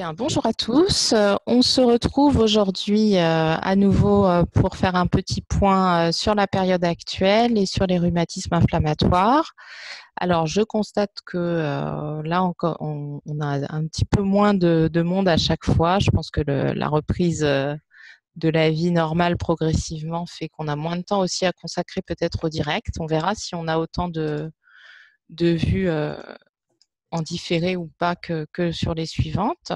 Bien, bonjour à tous. On se retrouve aujourd'hui à nouveau pour faire un petit point sur la période actuelle et sur les rhumatismes inflammatoires. Alors, je constate que là, on a un petit peu moins de monde à chaque fois. Je pense que la reprise de la vie normale progressivement fait qu'on a moins de temps aussi à consacrer peut-être au direct. On verra si on a autant de vues en différé ou pas que sur les suivantes.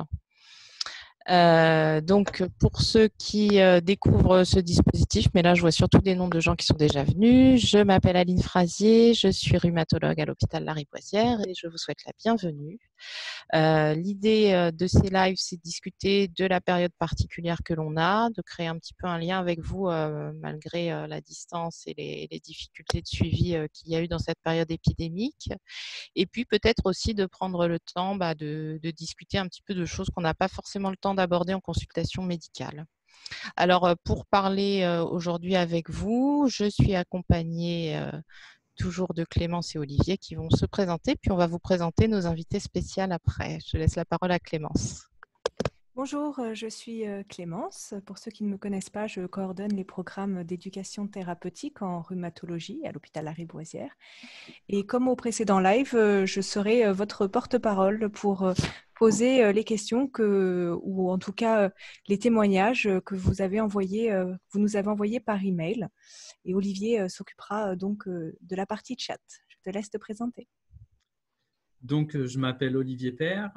Donc, pour ceux qui découvrent ce dispositif, mais là, je vois surtout des noms de gens qui sont déjà venus. Je m'appelle Aline Frazier, je suis rhumatologue à l'hôpital Lariboisière et je vous souhaite la bienvenue. L'idée de ces lives, c'est de discuter de la période particulière que l'on a, de créer un petit peu un lien avec vous malgré la distance et les difficultés de suivi qu'il y a eu dans cette période épidémique. Et puis peut-être aussi de prendre le temps de discuter un petit peu de choses qu'on n'a pas forcément le temps d'aborder en consultation médicale. Alors, pour parler aujourd'hui avec vous, je suis accompagnée toujours de Clémence et Olivier qui vont se présenter, puis on va vous présenter nos invités spéciales après. Je laisse la parole à Clémence. Bonjour, je suis Clémence. Pour ceux qui ne me connaissent pas, je coordonne les programmes d'éducation thérapeutique en rhumatologie à l'hôpital Lariboisière. Et comme au précédent live, je serai votre porte-parole pour poser les questions ou en tout cas les témoignages que vous nous avez envoyés par email. Et Olivier s'occupera donc de la partie chat. Je te laisse te présenter. Donc, je m'appelle Olivier Père,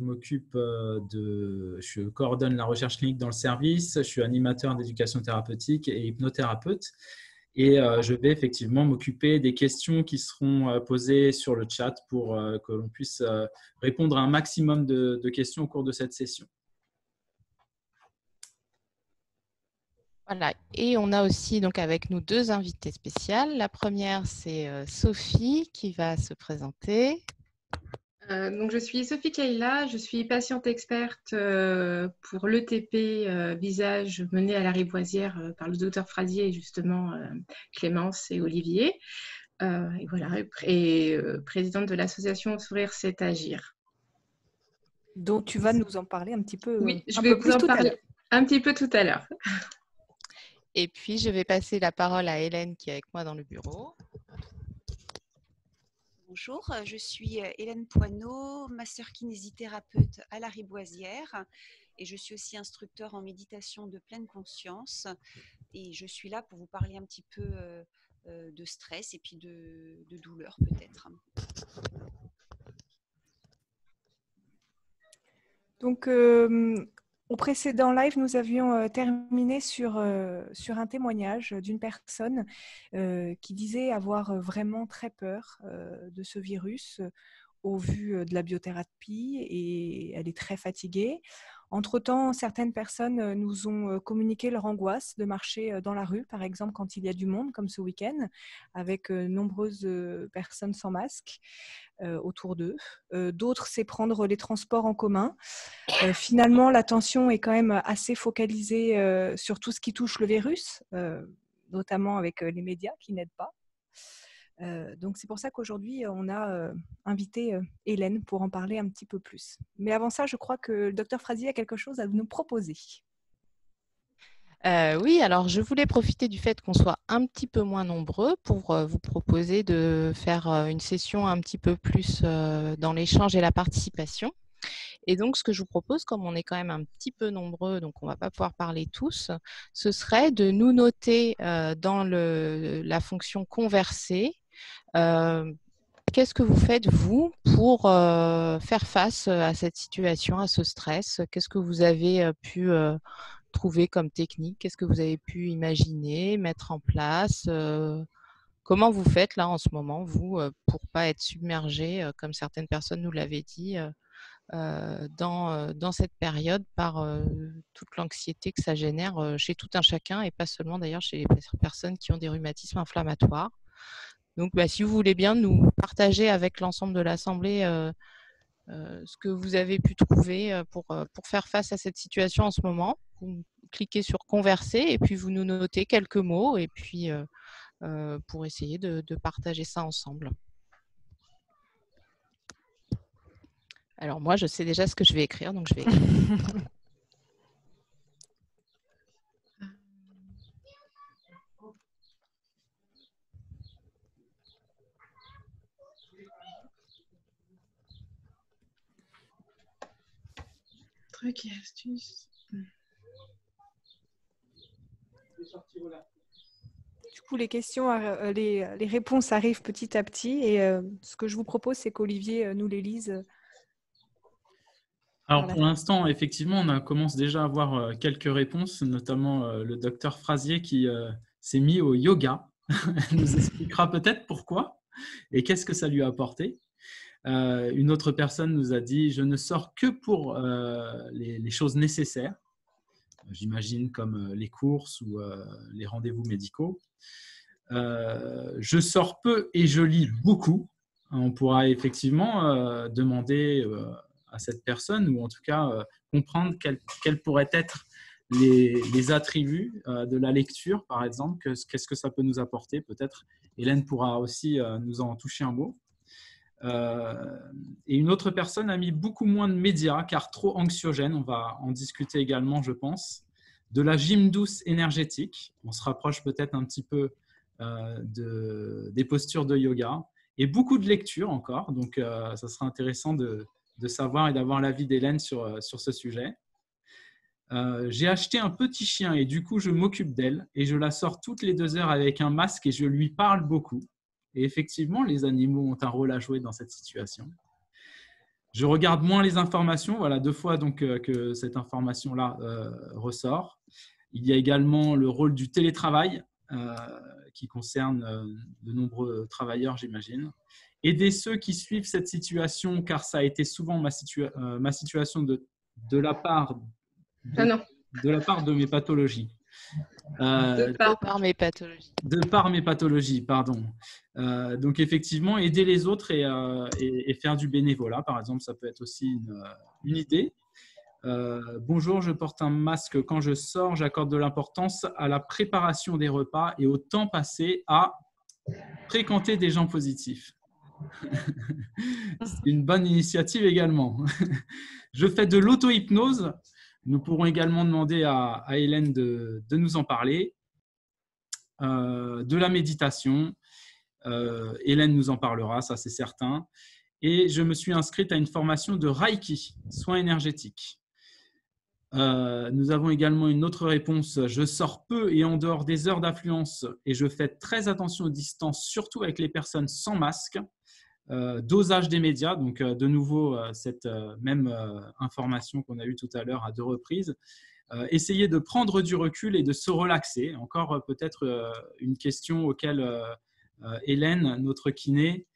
je coordonne la recherche clinique dans le service, je suis animateur d'éducation thérapeutique et hypnothérapeute et je vais effectivement m'occuper des questions qui seront posées sur le chat pour que l'on puisse répondre à un maximum de questions au cours de cette session. Voilà, et on a aussi donc avec nous deux invités spéciales. La première, c'est Sophie qui va se présenter. Donc, je suis Sophie Kayla, je suis patiente experte pour l'ETP visage mené à Lariboisière par le docteur Frazier et justement Clémence et Olivier. Et voilà, présidente de l'association Sourire c'est Agir. Dont tu vas nous en parler un petit peu, oui, je vais vous en parler un petit peu tout à l'heure. Et puis, je vais passer la parole à Hélène qui est avec moi dans le bureau. Bonjour, je suis Hélène Poineau, master kinésithérapeute à Lariboisière et je suis aussi instructeur en méditation de pleine conscience et je suis là pour vous parler un petit peu de stress et puis de douleur peut-être. Donc, au précédent live, nous avions terminé sur un témoignage d'une personne qui disait avoir vraiment très peur de ce virus au vu de la biothérapie et elle est très fatiguée. Entre-temps, certaines personnes nous ont communiqué leur angoisse de marcher dans la rue, par exemple quand il y a du monde, comme ce week-end, avec nombreuses personnes sans masque autour d'eux. D'autres, c'est prendre les transports en commun. Finalement, l'attention est quand même assez focalisée sur tout ce qui touche le virus, notamment avec les médias qui n'aident pas. Donc c'est pour ça qu'aujourd'hui on a invité Hélène pour en parler un petit peu plus. Mais avant ça, je crois que le docteur Frazier a quelque chose à nous proposer. Oui, alors je voulais profiter du fait qu'on soit un petit peu moins nombreux pour vous proposer de faire une session un petit peu plus dans l'échange et la participation. Et donc, ce que je vous propose, comme on est quand même un petit peu nombreux, donc on ne va pas pouvoir parler tous, ce serait de nous noter dans la fonction converser. Qu'est-ce que vous faites, vous, pour faire face à cette situation, à ce stress? Qu'est-ce que vous avez pu trouver comme technique? Qu'est-ce que vous avez pu imaginer, mettre en place? Comment vous faites là en ce moment, vous, pour ne pas être submergé, comme certaines personnes nous l'avaient dit, dans cette période par toute l'anxiété que ça génère chez tout un chacun et pas seulement d'ailleurs chez les personnes qui ont des rhumatismes inflammatoires. Donc, si vous voulez bien nous partager avec l'ensemble de l'Assemblée ce que vous avez pu trouver pour faire face à cette situation en ce moment. Vous cliquez sur converser et puis vous nous notez quelques mots et puis pour essayer de partager ça ensemble. Alors moi, je sais déjà ce que je vais écrire, donc je vais écrire. Trucs et astuces. Du coup, les questions, les réponses arrivent petit à petit. Et ce que je vous propose, c'est qu'Olivier nous les lise. Alors pour l'instant, effectivement, on commence déjà à avoir quelques réponses, notamment le docteur Frazier qui s'est mis au yoga. Elle nous expliquera peut-être pourquoi et qu'est-ce que ça lui a apporté. Une autre personne nous a dit « Je ne sors que pour les choses nécessaires ». J'imagine comme les courses ou les rendez-vous médicaux. Je sors peu et je lis beaucoup. On pourra effectivement demander à cette personne, ou en tout cas comprendre quels pourraient être les attributs de la lecture, par exemple. Qu'est-ce que ça peut nous apporter? Peut-être Hélène pourra aussi nous en toucher un mot. Et une autre personne a mis beaucoup moins de médias car trop anxiogène. On va en discuter également, je pense. De la gym douce énergétique. On se rapproche peut-être un petit peu des postures de yoga. Et beaucoup de lectures encore. Donc, ça sera intéressant de savoir et d'avoir l'avis d'Hélène sur ce sujet. J'ai acheté un petit chien et du coup, je m'occupe d'elle et je la sors toutes les 2 heures avec un masque et je lui parle beaucoup. Et effectivement, les animaux ont un rôle à jouer dans cette situation. Je regarde moins les informations. Voilà 2 fois donc, que cette information-là ressort. Il y a également le rôle du télétravail qui concerne de nombreux travailleurs, j'imagine. Aider ceux qui suivent cette situation, car ça a été souvent ma situation de la part de mes pathologies. De par mes pathologies. De par mes pathologies, pardon. Donc, effectivement, aider les autres et faire du bénévolat, par exemple, ça peut être aussi une idée. Bonjour, je porte un masque quand je sors. J'accorde de l'importance à la préparation des repas et au temps passé à fréquenter des gens positifs. C'est une bonne initiative également. Je fais de l'auto-hypnose. Nous pourrons également demander à Hélène de nous en parler. De la méditation. Hélène nous en parlera, ça c'est certain. Et je me suis inscrite à une formation de Reiki, soins énergétiques. Nous avons également une autre réponse. Je sors peu et en dehors des heures d'affluence et je fais très attention aux distances, surtout avec les personnes sans masque. Dosage des médias, donc de nouveau cette même information qu'on a eue tout à l'heure à 2 reprises. Essayer de prendre du recul et de se relaxer. Encore peut-être une question auquel Hélène, notre kiné,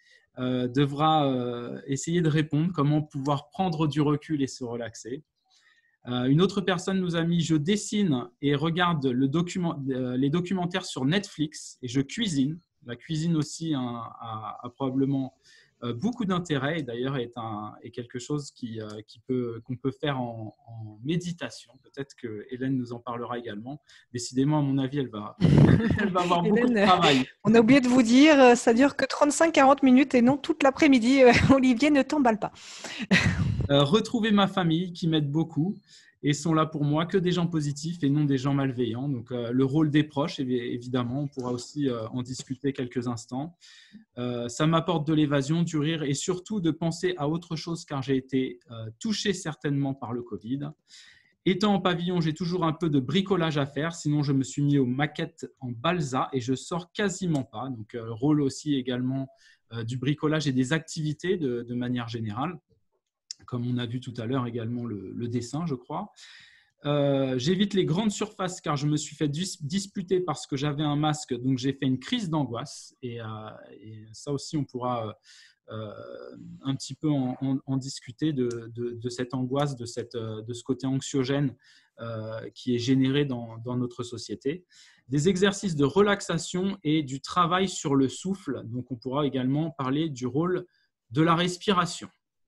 devra essayer de répondre. Comment pouvoir prendre du recul et se relaxer. Une autre personne nous a mis « Je dessine et regarde les documentaires sur Netflix et je cuisine ». La cuisine aussi a probablement beaucoup d'intérêt et d'ailleurs est quelque chose qu'on peut faire en méditation. Peut-être que Hélène nous en parlera également. Décidément, à mon avis, elle va avoir beaucoup de travail. On a oublié de vous dire, ça dure que 35-40 minutes et non toute l'après-midi. Olivier, ne t'emballe pas. Retrouver ma famille qui m'aide beaucoup et sont là pour moi, que des gens positifs et non des gens malveillants. Donc, le rôle des proches, évidemment, on pourra aussi en discuter quelques instants. Ça m'apporte de l'évasion, du rire et surtout de penser à autre chose car j'ai été touché certainement par le Covid. Étant en pavillon, j'ai toujours un peu de bricolage à faire, sinon je me suis mis aux maquettes en balsa et je sors quasiment pas. Donc, rôle aussi également du bricolage et des activités de manière générale. Comme on a vu tout à l'heure également le dessin, je crois. J'évite les grandes surfaces car je me suis fait disputer parce que j'avais un masque, donc j'ai fait une crise d'angoisse. Et ça aussi, on pourra un petit peu en discuter de cette angoisse, de ce côté anxiogène qui est généré dans notre société. Des exercices de relaxation et du travail sur le souffle. Donc, on pourra également parler du rôle de la respiration.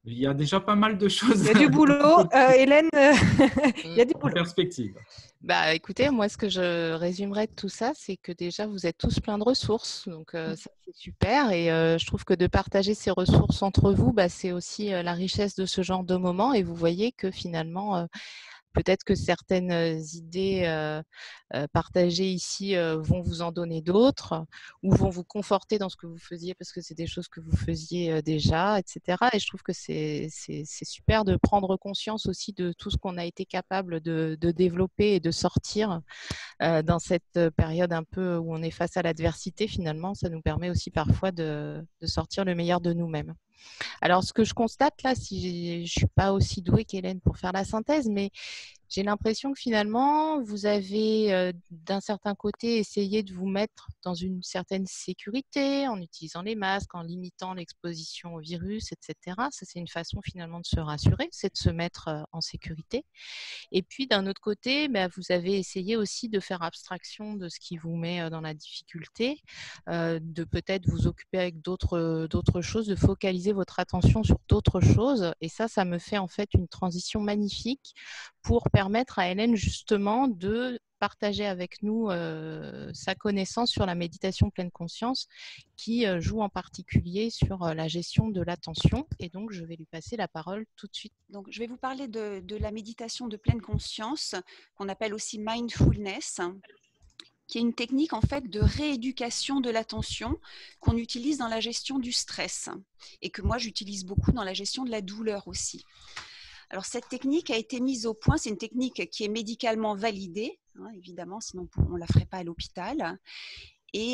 Il y a déjà pas mal de choses. Il y a du boulot, Hélène, il y a du en boulot. perspective. Bah, écoutez, moi, ce que je résumerais de tout ça, c'est que déjà, vous êtes tous pleins de ressources. Donc, ça, c'est super. Et je trouve que de partager ces ressources entre vous, bah, c'est aussi la richesse de ce genre de moment. Et vous voyez que finalement, peut-être que certaines idées partagées ici vont vous en donner d'autres ou vont vous conforter dans ce que vous faisiez parce que c'est des choses que vous faisiez déjà, etc. Et je trouve que c'est super de prendre conscience aussi de tout ce qu'on a été capable de développer et de sortir dans cette période un peu où on est face à l'adversité. Finalement, ça nous permet aussi parfois de sortir le meilleur de nous-mêmes. Alors, ce que je constate là, si je ne suis pas aussi douée qu'Hélène pour faire la synthèse, mais j'ai l'impression que finalement, vous avez d'un certain côté essayé de vous mettre dans une certaine sécurité en utilisant les masques, en limitant l'exposition au virus, etc. Ça, c'est une façon finalement de se rassurer, c'est de se mettre en sécurité. Et puis, d'un autre côté, bah, vous avez essayé aussi de faire abstraction de ce qui vous met dans la difficulté, de peut-être vous occuper avec d'autres choses, de focaliser votre attention sur d'autres choses. Et ça me fait en fait une transition magnifique pour permettre à Hélène justement de partager avec nous sa connaissance sur la méditation pleine conscience qui joue en particulier sur la gestion de l'attention. Et donc, je vais lui passer la parole tout de suite. Donc, je vais vous parler de la méditation de pleine conscience, qu'on appelle aussi mindfulness, qui est une technique en fait de rééducation de l'attention qu'on utilise dans la gestion du stress et que moi j'utilise beaucoup dans la gestion de la douleur aussi. Alors cette technique a été mise au point, c'est une technique qui est médicalement validée, hein, évidemment, sinon on ne la ferait pas à l'hôpital, et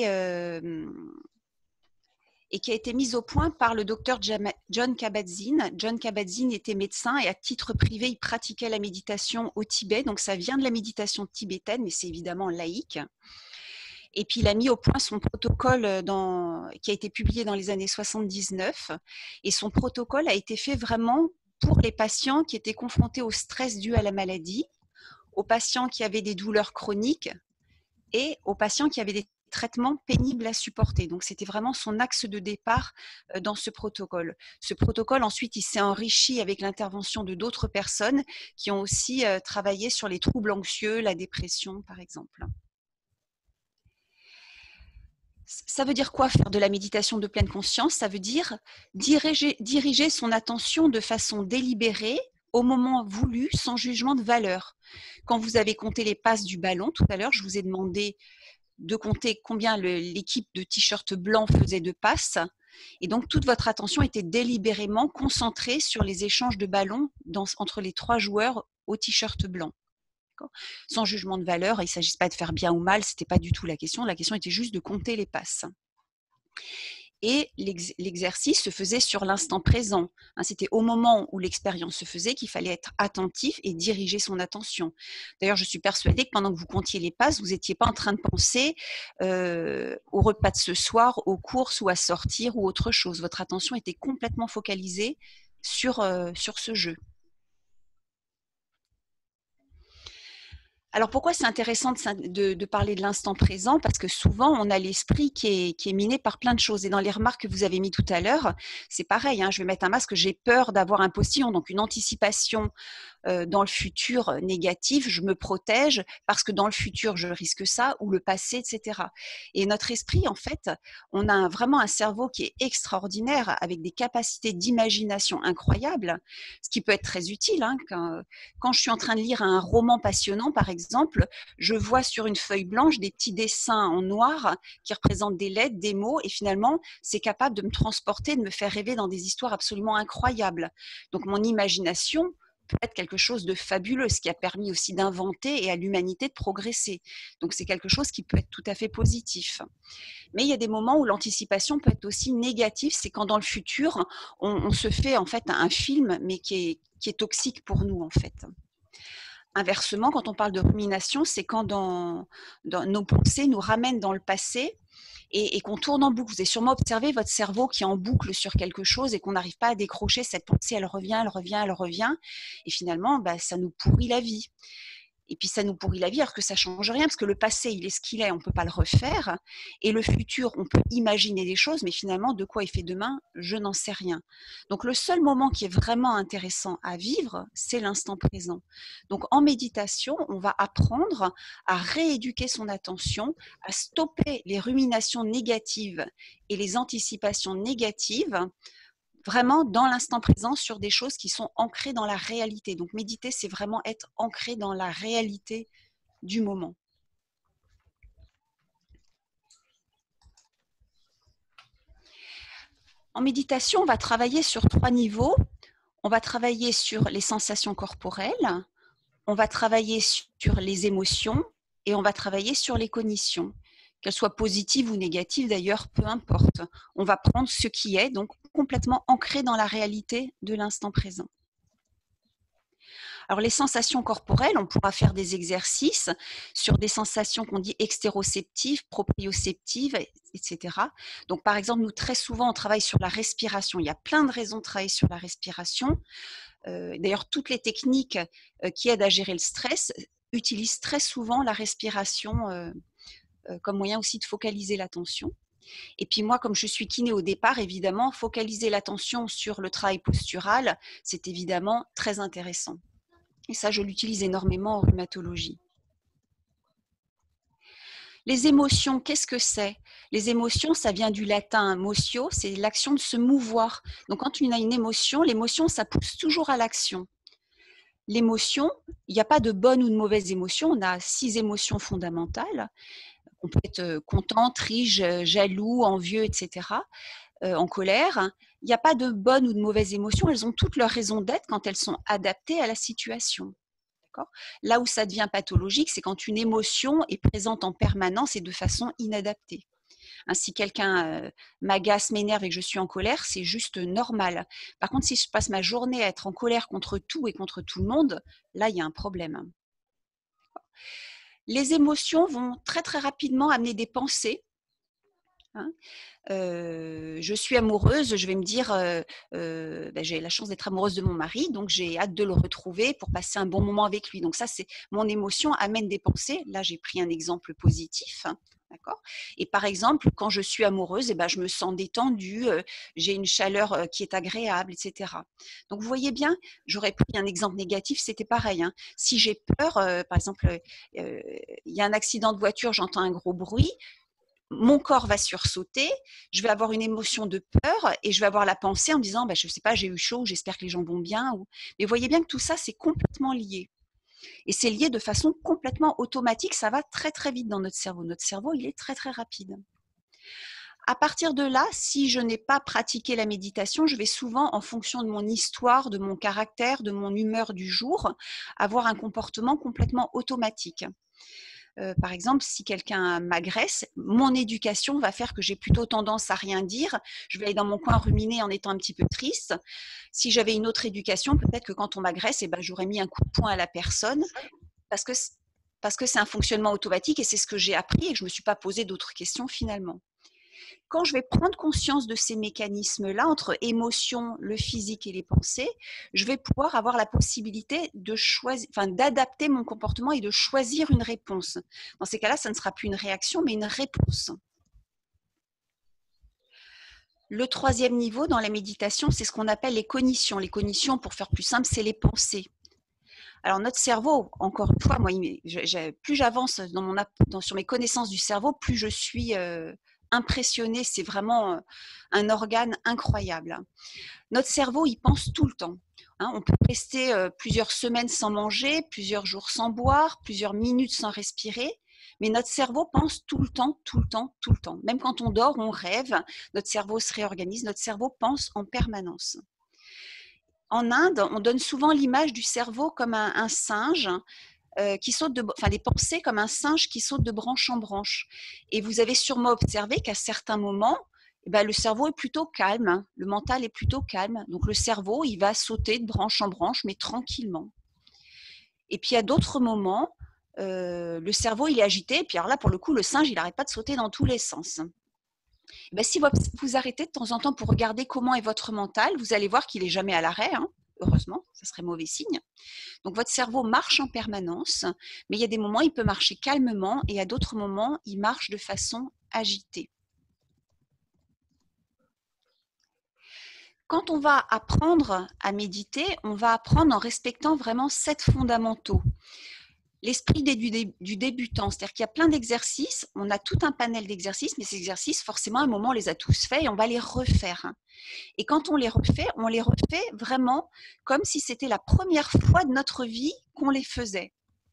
qui a été mise au point par le docteur Jon Kabat-Zinn. Jon Kabat-Zinn était médecin et à titre privé, il pratiquait la méditation au Tibet. Donc, ça vient de la méditation tibétaine, mais c'est évidemment laïque. Et puis, il a mis au point son protocole qui a été publié dans les années 79. Et son protocole a été fait vraiment pour les patients qui étaient confrontés au stress dû à la maladie, aux patients qui avaient des douleurs chroniques et aux patients qui avaient des traitements pénibles à supporter. Donc, c'était vraiment son axe de départ dans ce protocole. Ce protocole, ensuite, il s'est enrichi avec l'intervention de d'autres personnes qui ont aussi travaillé sur les troubles anxieux, la dépression, par exemple. Ça veut dire quoi faire de la méditation de pleine conscience? Ça veut dire diriger son attention de façon délibérée, au moment voulu, sans jugement de valeur. Quand vous avez compté les passes du ballon, tout à l'heure, je vous ai demandé de compter combien l'équipe de t-shirt blanc faisait de passes. Et donc, toute votre attention était délibérément concentrée sur les échanges de ballons entre les 3 joueurs au t-shirt blanc. Sans jugement de valeur, il ne s'agissait pas de faire bien ou mal, ce n'était pas du tout la question. La question était juste de compter les passes. Et l'exercice se faisait sur l'instant présent. C'était au moment où l'expérience se faisait qu'il fallait être attentif et diriger son attention. D'ailleurs, je suis persuadée que pendant que vous comptiez les passes, vous n'étiez pas en train de penser au repas de ce soir, aux courses ou à sortir ou autre chose. Votre attention était complètement focalisée sur ce jeu. Alors pourquoi c'est intéressant de parler de l'instant présent? Parce que souvent, on a l'esprit qui est miné par plein de choses. Et dans les remarques que vous avez mis tout à l'heure, c'est pareil, je vais mettre un masque, j'ai peur d'avoir un postillon, donc une anticipation dans le futur négatif, je me protège parce que dans le futur, je risque ça, ou le passé, etc. Et notre esprit, en fait, on a vraiment un cerveau qui est extraordinaire, avec des capacités d'imagination incroyables, ce qui peut être très utile. Quand je suis en train de lire un roman passionnant, par exemple, je vois sur une feuille blanche des petits dessins en noir qui représentent des lettres, des mots, et finalement, c'est capable de me transporter, de me faire rêver dans des histoires absolument incroyables. Donc, mon imagination peut être quelque chose de fabuleux, ce qui a permis aussi d'inventer et à l'humanité de progresser. Donc, c'est quelque chose qui peut être tout à fait positif. Mais il y a des moments où l'anticipation peut être aussi négative, c'est quand dans le futur, on se fait en fait un film, mais qui est toxique pour nous, en fait. Inversement, quand on parle de rumination, c'est quand dans nos pensées nous ramènent dans le passé et qu'on tourne en boucle. Vous avez sûrement observé votre cerveau qui est en boucle sur quelque chose et qu'on n'arrive pas à décrocher cette pensée, elle revient, elle revient, elle revient. Et finalement, ça nous pourrit la vie. Et puis ça nous pourrit la vie alors que ça ne change rien, parce que le passé, il est ce qu'il est, on ne peut pas le refaire. Et le futur, on peut imaginer des choses, mais finalement, de quoi il fait demain, je n'en sais rien. Donc le seul moment qui est vraiment intéressant à vivre, c'est l'instant présent. Donc en méditation, on va apprendre à rééduquer son attention, à stopper les ruminations négatives et les anticipations négatives, vraiment dans l'instant présent sur des choses qui sont ancrées dans la réalité. Donc méditer, c'est vraiment être ancré dans la réalité du moment. En méditation, on va travailler sur 3 niveaux. On va travailler sur les sensations corporelles, on va travailler sur les émotions et on va travailler sur les cognitions. Qu'elles soient positives ou négatives d'ailleurs, peu importe. On va prendre ce qui est, donc complètement ancré dans la réalité de l'instant présent. Alors les sensations corporelles, on pourra faire des exercices sur des sensations qu'on dit extéroceptives, proprioceptives, etc. Donc par exemple, nous très souvent, on travaille sur la respiration. Il y a plein de raisons de travailler sur la respiration. D'ailleurs, toutes les techniques qui aident à gérer le stress utilisent très souvent la respiration comme moyen aussi de focaliser l'attention. Et puis moi, comme je suis kiné au départ, évidemment, focaliser l'attention sur le travail postural, c'est évidemment très intéressant. Et ça, je l'utilise énormément en rhumatologie. Les émotions, qu'est-ce que c'est? Les émotions, ça vient du latin motio, c'est l'action de se mouvoir. Donc quand on a une émotion, l'émotion, ça pousse toujours à l'action. L'émotion, il n'y a pas de bonne ou de mauvaise émotion, on a 6 émotions fondamentales. On peut être content, triste, jaloux, envieux, etc. En colère. Il n'y a pas de bonne ou de mauvaise émotion, elles ont toutes leurs raisons d'être quand elles sont adaptées à la situation. Là où ça devient pathologique, c'est quand une émotion est présente en permanence et de façon inadaptée. Si quelqu'un m'agace, m'énerve et que je suis en colère, c'est juste normal. Par contre, si je passe ma journée à être en colère contre tout et contre tout le monde, là, il y a un problème. Les émotions vont très très rapidement amener des pensées. Je suis amoureuse, je vais me dire j'ai la chance d'être amoureuse de mon mari, donc j'ai hâte de le retrouver pour passer un bon moment avec lui. Donc ça, c'est mon émotion amène des pensées. Là, j'ai pris un exemple positif. D'accord. Et par exemple, quand je suis amoureuse, je me sens détendue, j'ai une chaleur qui est agréable, etc. Donc vous voyez bien, j'aurais pris un exemple négatif, c'était pareil. Si j'ai peur, par exemple, il y a un accident de voiture, j'entends un gros bruit. Mon corps va sursauter, je vais avoir une émotion de peur et je vais avoir la pensée en me disant je ne sais pas, j'ai eu chaud, j'espère que les gens vont bien. Mais vous voyez bien que tout ça, c'est complètement lié. Et c'est lié de façon complètement automatique, ça va très très vite dans notre cerveau. Notre cerveau, il est très très rapide. À partir de là, si je n'ai pas pratiqué la méditation, je vais souvent, en fonction de mon histoire, de mon caractère, de mon humeur du jour, avoir un comportement complètement automatique. Par exemple, si quelqu'un m'agresse, mon éducation va faire que j'ai plutôt tendance à rien dire. Je vais aller dans mon coin ruminer en étant un petit peu triste. Si j'avais une autre éducation, peut-être que quand on m'agresse, j'aurais mis un coup de poing à la personne parce que c'est un fonctionnement automatique et c'est ce que j'ai appris et que je ne me suis pas posé d'autres questions finalement. Quand je vais prendre conscience de ces mécanismes-là, entre émotions, le physique et les pensées, je vais pouvoir avoir la possibilité de choisir, d'adapter mon comportement et de choisir une réponse. Dans ces cas-là, ça ne sera plus une réaction, mais une réponse. Le 3e niveau dans la méditation, c'est ce qu'on appelle les cognitions. Les cognitions, pour faire plus simple, c'est les pensées. Alors notre cerveau, encore une fois, moi, plus j'avance sur mes connaissances du cerveau, plus je suis impressionnée. C'est vraiment un organe incroyable. Notre cerveau, il pense tout le temps. On peut rester plusieurs semaines sans manger, plusieurs jours sans boire, plusieurs minutes sans respirer. Mais notre cerveau pense tout le temps, tout le temps, tout le temps. Même quand on dort, on rêve, notre cerveau se réorganise, notre cerveau pense en permanence. En Inde, on donne souvent l'image du cerveau comme un singe qui saute des pensées comme un singe qui saute de branche en branche. Et vous avez sûrement observé qu'à certains moments, le cerveau est plutôt calme, le mental est plutôt calme. Donc le cerveau, il va sauter de branche en branche, mais tranquillement. Et puis à d'autres moments, le cerveau, il est agité. Et puis alors là, pour le coup, le singe, il n'arrête pas de sauter dans tous les sens. Si vous arrêtez de temps en temps pour regarder comment est votre mental, vous allez voir qu'il n'est jamais à l'arrêt. heureusement, ça serait mauvais signe. Donc votre cerveau marche en permanence, mais il y a des moments, il peut marcher calmement et à d'autres moments, il marche de façon agitée. Quand on va apprendre à méditer, on va apprendre en respectant vraiment 7 fondamentaux. L'esprit du débutant, c'est-à-dire qu'il y a plein d'exercices, on a tout un panel d'exercices, mais ces exercices, forcément, à un moment, on les a tous faits et on va les refaire. Et quand on les refait vraiment comme si c'était la première fois de notre vie qu'on les faisait.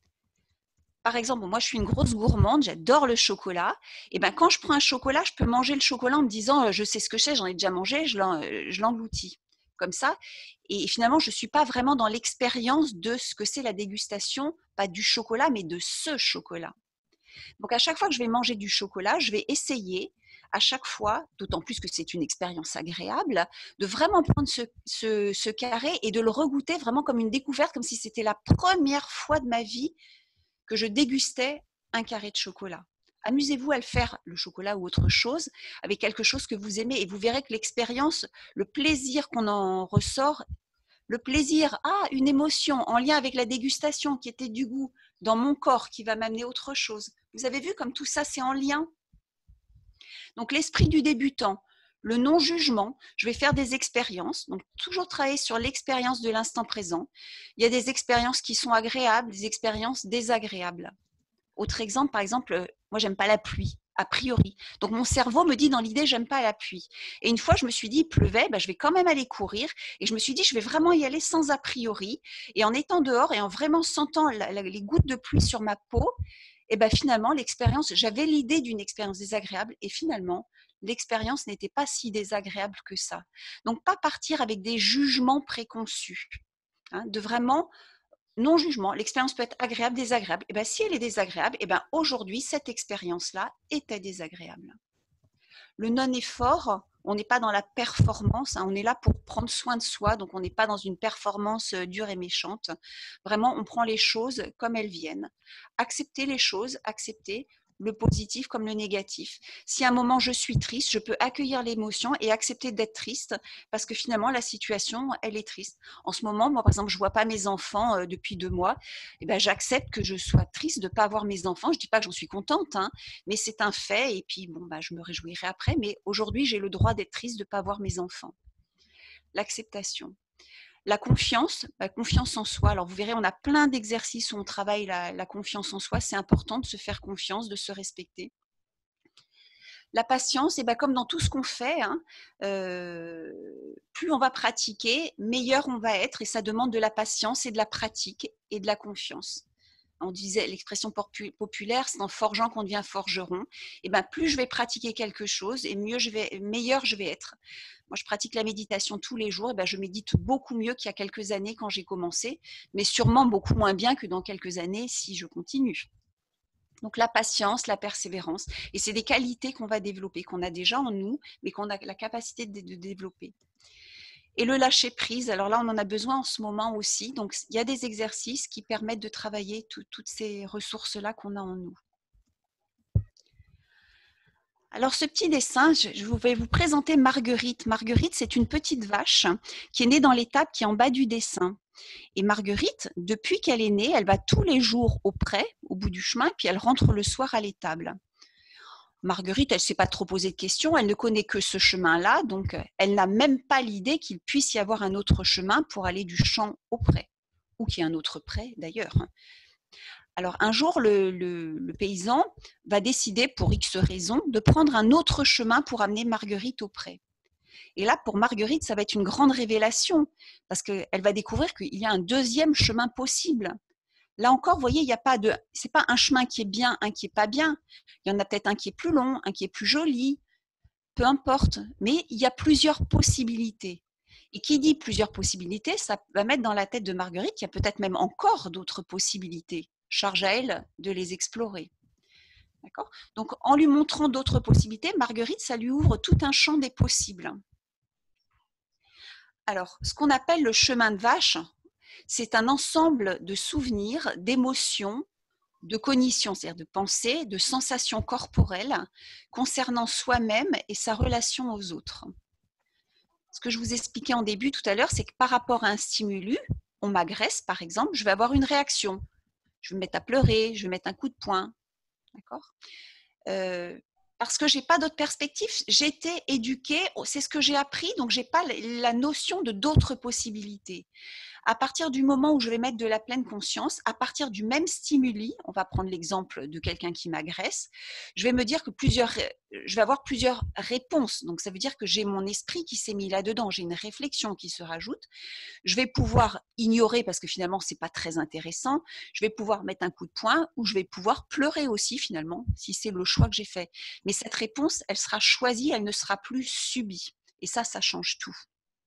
Par exemple, moi, je suis une grosse gourmande, j'adore le chocolat. Et ben, quand je prends un chocolat, je peux manger le chocolat en me disant, je sais ce que c'est, j'en ai déjà mangé, je l'engloutis. Comme ça. Et finalement, je ne suis pas vraiment dans l'expérience de ce que c'est la dégustation, pas du chocolat, mais de ce chocolat. Donc, à chaque fois que je vais manger du chocolat, je vais essayer, à chaque fois, d'autant plus que c'est une expérience agréable, de vraiment prendre ce carré et de le regoûter vraiment comme une découverte, comme si c'était la première fois de ma vie que je dégustais un carré de chocolat. Amusez-vous à le faire, le chocolat ou autre chose, avec quelque chose que vous aimez et vous verrez que l'expérience, le plaisir qu'on en ressort, le plaisir, une émotion en lien avec la dégustation qui était du goût dans mon corps qui va m'amener autre chose. Vous avez vu comme tout ça c'est en lien? Donc l'esprit du débutant, le non-jugement, je vais faire des expériences, donc toujours travailler sur l'expérience de l'instant présent. Il y a des expériences qui sont agréables, des expériences désagréables. Autre exemple, par exemple, moi j'aime pas la pluie, a priori. Donc mon cerveau me dit dans l'idée, j'aime pas la pluie. Et une fois, je me suis dit, il pleuvait, je vais quand même aller courir. Et je me suis dit, je vais vraiment y aller sans a priori. Et en étant dehors et en vraiment sentant les gouttes de pluie sur ma peau, et finalement, l'expérience, j'avais l'idée d'une expérience désagréable et finalement, l'expérience n'était pas si désagréable que ça. Donc, pas partir avec des jugements préconçus, de vraiment non-jugement. L'expérience peut être agréable, désagréable. Et si elle est désagréable, aujourd'hui, cette expérience-là était désagréable. Le non-effort, on n'est pas dans la performance, on est là pour prendre soin de soi, donc on n'est pas dans une performance dure et méchante. Vraiment, on prend les choses comme elles viennent. Accepter les choses, accepter le positif comme le négatif. Si à un moment je suis triste, je peux accueillir l'émotion et accepter d'être triste parce que finalement la situation, elle est triste. En ce moment, moi par exemple, je ne vois pas mes enfants depuis 2 mois, j'accepte que je sois triste de ne pas avoir mes enfants. Je ne dis pas que j'en suis contente, mais c'est un fait et puis je me réjouirai après, mais aujourd'hui j'ai le droit d'être triste de ne pas avoir mes enfants. L'acceptation. La confiance en soi. Alors, vous verrez, on a plein d'exercices où on travaille la confiance en soi. C'est important de se faire confiance, de se respecter. La patience, comme dans tout ce qu'on fait, plus on va pratiquer, meilleur on va être. Et ça demande de la patience et de la pratique et de la confiance. On disait l'expression populaire, c'est en forgeant qu'on devient forgeron. Plus je vais pratiquer quelque chose et meilleur je vais être. Moi, je pratique la méditation tous les jours. Je médite beaucoup mieux qu'il y a quelques années quand j'ai commencé, mais sûrement beaucoup moins bien que dans quelques années si je continue. Donc, la patience, la persévérance. Et c'est des qualités qu'on va développer, qu'on a déjà en nous, mais qu'on a la capacité de développer. Et le lâcher prise, alors là, on en a besoin en ce moment aussi. Donc, il y a des exercices qui permettent de travailler toutes ces ressources-là qu'on a en nous. Alors, ce petit dessin, je vais vous présenter Marguerite. Marguerite, c'est une petite vache qui est née dans l'étape qui est en bas du dessin. Et Marguerite, depuis qu'elle est née, elle va tous les jours au pré, au bout du chemin, puis elle rentre le soir à l'étable. Marguerite, elle ne s'est pas trop posé de questions, elle ne connaît que ce chemin-là, donc elle n'a même pas l'idée qu'il puisse y avoir un autre chemin pour aller du champ au pré, ou qu'il y ait un autre pré d'ailleurs. Alors un jour, le paysan va décider, pour X raisons, de prendre un autre chemin pour amener Marguerite au pré. Et là, pour Marguerite, ça va être une grande révélation, parce qu'elle va découvrir qu'il y a un deuxième chemin possible. Là encore, vous voyez, c'est pas un chemin qui est bien, un qui est pas bien. Il y en a peut-être un qui est plus long, un qui est plus joli, peu importe. Mais il y a plusieurs possibilités. Et qui dit plusieurs possibilités, ça va mettre dans la tête de Marguerite qu'il y a peut-être même encore d'autres possibilités. Charge à elle de les explorer. D'accord ? Donc, en lui montrant d'autres possibilités, Marguerite, ça lui ouvre tout un champ des possibles. Alors, ce qu'on appelle le chemin de vache, c'est un ensemble de souvenirs, d'émotions, de cognitions, c'est-à-dire de pensées, de sensations corporelles concernant soi-même et sa relation aux autres. Ce que je vous expliquais en début tout à l'heure, c'est que par rapport à un stimulus, on m'agresse par exemple, je vais avoir une réaction. Je vais me mettre à pleurer, je vais mettre un coup de poing. D'accord ? Parce que je n'ai pas d'autre perspective, j'ai été éduquée, c'est ce que j'ai appris, donc je n'ai pas la notion de d'autres possibilités. À partir du moment où je vais mettre de la pleine conscience, à partir du même stimuli, on va prendre l'exemple de quelqu'un qui m'agresse, je vais me dire que je vais avoir plusieurs réponses. Donc ça veut dire que j'ai mon esprit qui s'est mis là-dedans, j'ai une réflexion qui se rajoute. Je vais pouvoir ignorer parce que finalement c'est pas très intéressant. Je vais pouvoir mettre un coup de poing ou je vais pouvoir pleurer aussi finalement si c'est le choix que j'ai fait. Mais cette réponse, elle sera choisie, elle ne sera plus subie. Et ça change tout.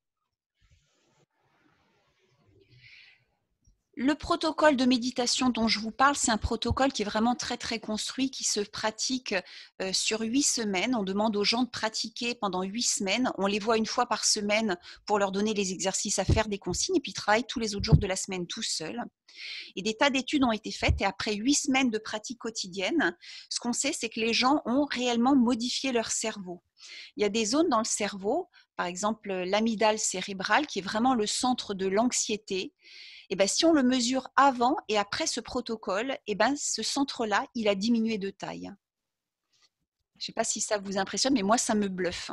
Le protocole de méditation dont je vous parle, c'est un protocole qui est vraiment très très construit, qui se pratique sur 8 semaines. On demande aux gens de pratiquer pendant 8 semaines. On les voit une fois par semaine pour leur donner les exercices à faire, des consignes, et puis ils travaillent tous les autres jours de la semaine tout seuls. Et des tas d'études ont été faites, et après 8 semaines de pratique quotidienne, ce qu'on sait, c'est que les gens ont réellement modifié leur cerveau. Il y a des zones dans le cerveau, par exemple l'amygdale cérébrale, qui est vraiment le centre de l'anxiété. Et ben, si on le mesure avant et après ce protocole, et ben, ce centre-là, il a diminué de taille. Je ne sais pas si ça vous impressionne, mais moi, ça me bluffe.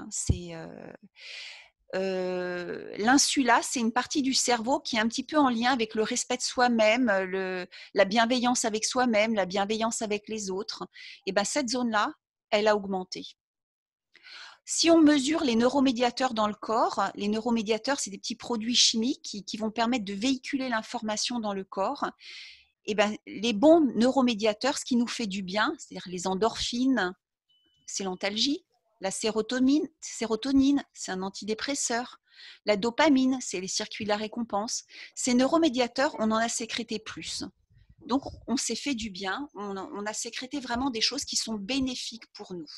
L'insula, c'est une partie du cerveau qui est un petit peu en lien avec le respect de soi-même, la bienveillance avec soi-même, la bienveillance avec les autres. Et ben, cette zone-là, elle a augmenté. Si on mesure les neuromédiateurs dans le corps, les neuromédiateurs, c'est des petits produits chimiques qui vont permettre de véhiculer l'information dans le corps. Et ben, les bons neuromédiateurs, ce qui nous fait du bien, c'est-à-dire les endorphines, c'est l'antalgie. La sérotonine, c'est un antidépresseur. La dopamine, c'est les circuits de la récompense. Ces neuromédiateurs, on en a sécrété plus. Donc, on s'est fait du bien, on a sécrété vraiment des choses qui sont bénéfiques pour nous.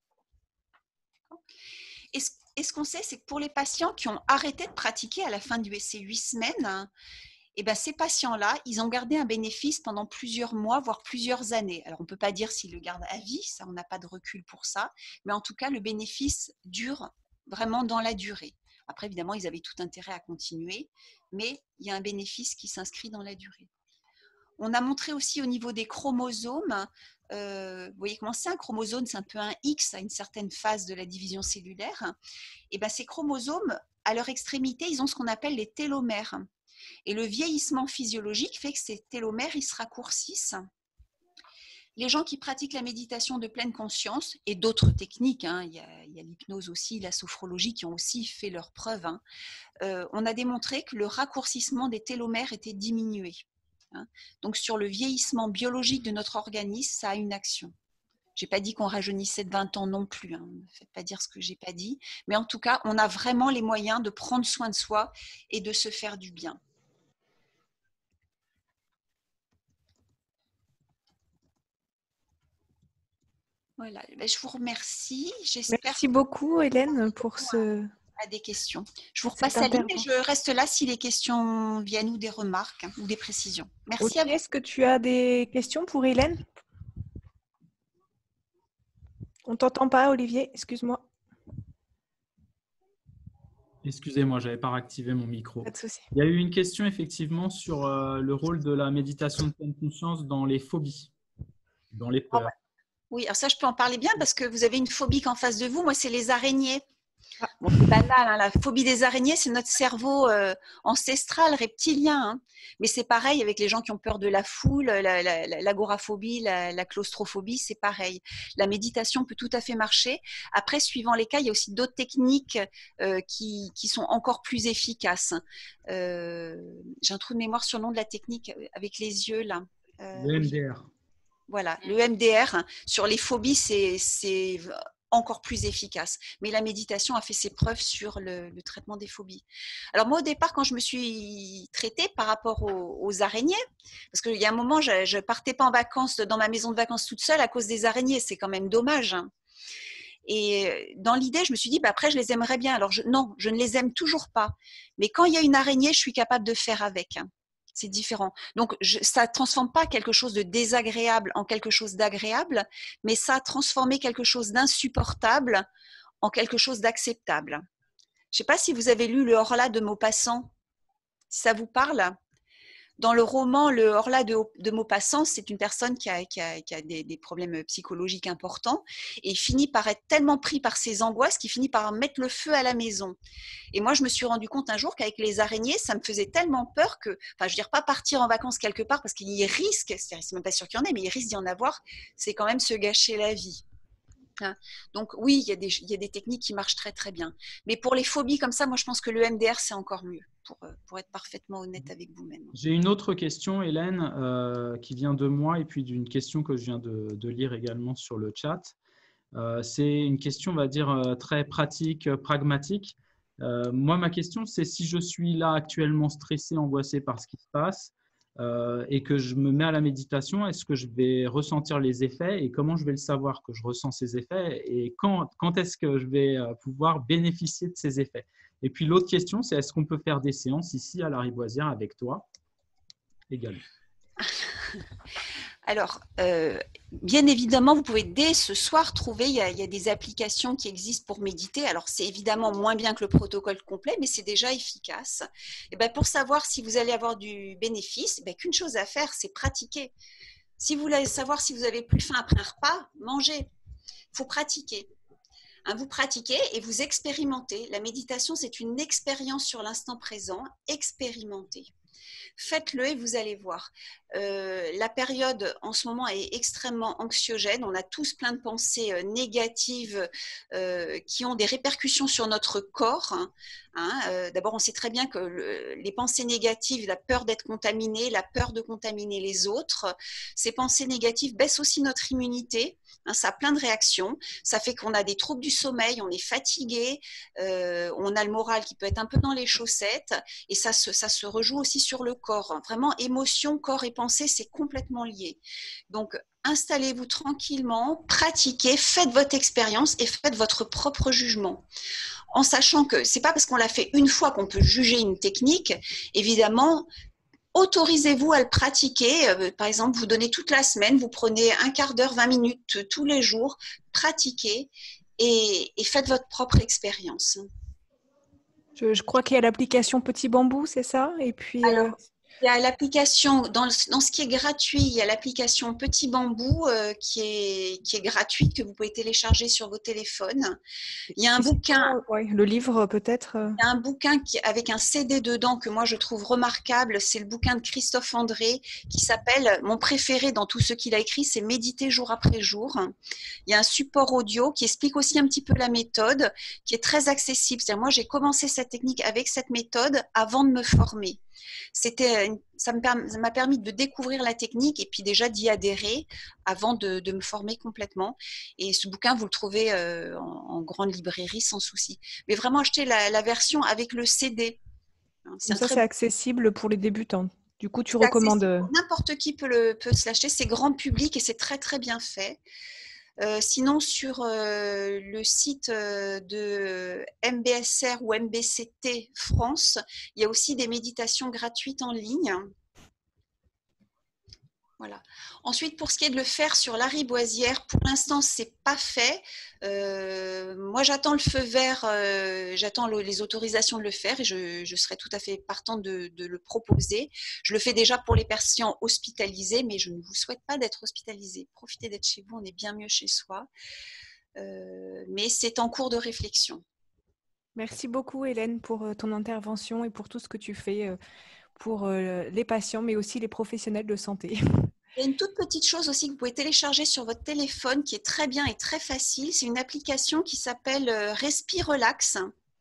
Et ce qu'on sait, c'est que pour les patients qui ont arrêté de pratiquer à la fin de ces 8 semaines, et ben ces patients-là, ils ont gardé un bénéfice pendant plusieurs mois, voire plusieurs années. Alors, on ne peut pas dire s'ils le gardent à vie, ça, on n'a pas de recul pour ça, mais en tout cas, le bénéfice dure vraiment dans la durée. Après, évidemment, ils avaient tout intérêt à continuer, mais il y a un bénéfice qui s'inscrit dans la durée. On a montré aussi au niveau des chromosomes, vous voyez comment c'est un chromosome, c'est un peu un X à une certaine phase de la division cellulaire. Et ben, ces chromosomes, à leur extrémité, ils ont ce qu'on appelle les télomères. Et le vieillissement physiologique fait que ces télomères, ils se raccourcissent. Les gens qui pratiquent la méditation de pleine conscience et d'autres techniques, il y a l'hypnose aussi, la sophrologie qui ont aussi fait leurs preuves, on a démontré que le raccourcissement des télomères était diminué. Donc, sur le vieillissement biologique de notre organisme, ça a une action. Je n'ai pas dit qu'on rajeunissait de 20 ans non plus. Ne faites pas dire ce que je n'ai pas dit. Mais en tout cas, on a vraiment les moyens de prendre soin de soi et de se faire du bien. Voilà. Je vous remercie. Merci beaucoup, Hélène, pour ce... À des questions. Je vous repasse la ligne et je reste là si les questions viennent ou des remarques ou des précisions. Merci à vous. Est-ce que tu as des questions pour Hélène? On ne t'entend pas, Olivier, excuse-moi. Excusez-moi, je n'avais pas réactivé mon micro. Pas de souci. Il y a eu une question effectivement sur le rôle de la méditation de pleine conscience dans les phobies, dans les peurs. Oui, alors ça, je peux en parler bien parce que vous avez une phobie qu'en face de vous. Moi, c'est les araignées. Bon, c'est banal, la phobie des araignées, c'est notre cerveau ancestral, reptilien. Mais c'est pareil avec les gens qui ont peur de la foule, l'agoraphobie, la claustrophobie, c'est pareil. La méditation peut tout à fait marcher. Après, suivant les cas, il y a aussi d'autres techniques qui sont encore plus efficaces. J'ai un trou de mémoire sur le nom de la technique avec les yeux, là. Le MDR. Voilà, le MDR, sur les phobies, c'est encore plus efficace. Mais la méditation a fait ses preuves sur le traitement des phobies. Alors moi, au départ, quand je me suis traitée par rapport aux araignées, parce qu'il y a un moment, je ne partais pas en vacances dans ma maison de vacances toute seule à cause des araignées, c'est quand même dommage. Et dans l'idée, je me suis dit, après, je les aimerais bien. Alors non, je ne les aime toujours pas. Mais quand il y a une araignée, je suis capable de faire avec. C'est différent. Donc, ça ne transforme pas quelque chose de désagréable en quelque chose d'agréable, mais ça a transformé quelque chose d'insupportable en quelque chose d'acceptable. Je ne sais pas si vous avez lu Le Horla de Maupassant, si ça vous parle. Dans le roman Le Horla de Maupassant, c'est une personne qui a des problèmes psychologiques importants et il finit par être tellement pris par ses angoisses qu'il finit par mettre le feu à la maison. Et moi, je me suis rendu compte un jour qu'avec les araignées, ça me faisait tellement peur que, enfin, je veux dire, pas partir en vacances quelque part parce qu'il y risque, c'est même pas sûr qu'il y en ait, mais il risque d'y en avoir, c'est quand même se gâcher la vie. Hein. Donc oui, il y a des techniques qui marchent très très bien. Mais pour les phobies comme ça, moi je pense que le MDR c'est encore mieux, pour être parfaitement honnête avec vous-même. J'ai une autre question, Hélène, qui vient de moi et puis d'une question que je viens de lire également sur le chat. C'est une question, on va dire, très pratique, pragmatique. Moi, ma question, c'est si je suis là actuellement stressé, angoissé par ce qui se passe et que je me mets à la méditation, est-ce que je vais ressentir les effets et comment je vais le savoir que je ressens ces effets et quand est-ce que je vais pouvoir bénéficier de ces effets? Et puis l'autre question, c'est est-ce qu'on peut faire des séances ici à Lariboisière avec toi également? Alors, bien évidemment, vous pouvez dès ce soir trouver, il y a des applications qui existent pour méditer. Alors, c'est évidemment moins bien que le protocole complet, mais c'est déjà efficace. Et bien, pour savoir si vous allez avoir du bénéfice, qu'une chose à faire, c'est pratiquer. Si vous voulez savoir si vous avez plus faim après un repas, mangez. Il faut pratiquer. Hein, vous pratiquez et vous expérimentez. La méditation, c'est une expérience sur l'instant présent. Expérimentez. Faites-le et vous allez voir. La période en ce moment est extrêmement anxiogène. On a tous plein de pensées négatives qui ont des répercussions sur notre corps. D'abord, on sait très bien que les pensées négatives, la peur d'être contaminé, la peur de contaminer les autres, ces pensées négatives baissent aussi notre immunité. Ça a plein de réactions. Ça fait qu'on a des troubles du sommeil, on est fatigué, on a le moral qui peut être un peu dans les chaussettes et ça se rejoue aussi sur le corps. Vraiment, émotion, corps et pensée, c'est complètement lié. Donc, installez-vous tranquillement, pratiquez, faites votre expérience et faites votre propre jugement. En sachant que ce n'est pas parce qu'on l'a fait une fois qu'on peut juger une technique. Évidemment, autorisez-vous à le pratiquer. Par exemple, vous donnez toute la semaine, vous prenez un quart d'heure, 20 minutes tous les jours, pratiquez et faites votre propre expérience. Je crois qu'il y a l'application Petit Bambou, c'est ça? Et puis, alors, il y a l'application, dans ce qui est gratuit, il y a l'application Petit Bambou qui est gratuite, que vous pouvez télécharger sur vos téléphones. Il y a un bouquin. Ouais, le livre peut-être. Il y a un bouquin avec un CD dedans que moi je trouve remarquable. C'est le bouquin de Christophe André qui s'appelle, mon préféré dans tout ce qu'il a écrit, c'est Méditer jour après jour. Il y a un support audio qui explique aussi un petit peu la méthode, qui est très accessible. C'est-à-dire, moi j'ai commencé cette technique avec cette méthode avant de me former. Ça m'a permis de découvrir la technique et puis déjà d'y adhérer avant de me former complètement. Et ce bouquin, vous le trouvez en grande librairie sans souci. Mais vraiment, achetez la version avec le CD. C'est accessible pour les débutants. Du coup, tu recommandes… N'importe qui peut se l'acheter. C'est grand public et c'est très, très bien fait. Sinon, sur le site de MBSR ou MBCT France, il y a aussi des méditations gratuites en ligne. Voilà. Ensuite, pour ce qui est de le faire sur Lariboisière, pour l'instant, ce n'est pas fait. Moi, j'attends le feu vert, j'attends les autorisations de le faire et je serai tout à fait partante de le proposer. Je le fais déjà pour les patients hospitalisés, mais je ne vous souhaite pas d'être hospitalisé. Profitez d'être chez vous, on est bien mieux chez soi. Mais c'est en cours de réflexion. Merci beaucoup, Hélène, pour ton intervention et pour tout ce que tu fais pour les patients, mais aussi les professionnels de santé. Il y a une toute petite chose aussi que vous pouvez télécharger sur votre téléphone qui est très bien et très facile. C'est une application qui s'appelle Respire Relax.